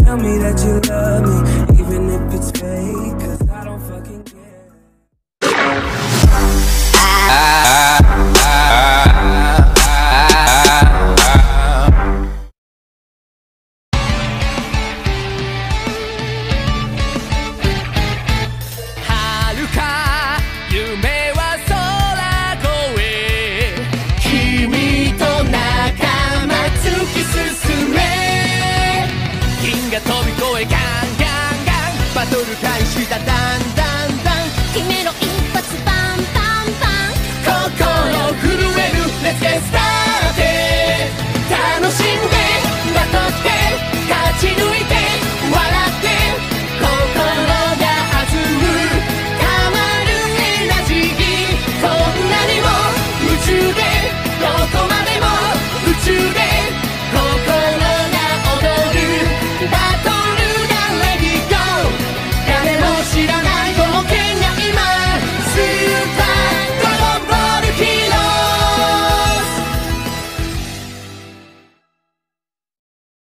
tell me that you love me, even if it's fake, 'cause I don't fucking care. 飛び越えガンガンガンバトル開始だダンダンダン決めろ一発バンバンバン心震える Let's get started